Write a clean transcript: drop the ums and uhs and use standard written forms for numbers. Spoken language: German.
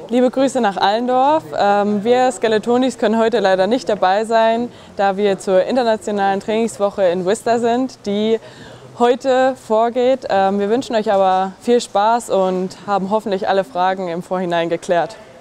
Liebe Grüße nach Allendorf. Wir Skeletonis können heute leider nicht dabei sein, da wir zur internationalen Trainingswoche in Worcester sind, die heute vorgeht. Wir wünschen euch aber viel Spaß und haben hoffentlich alle Fragen im Vorhinein geklärt.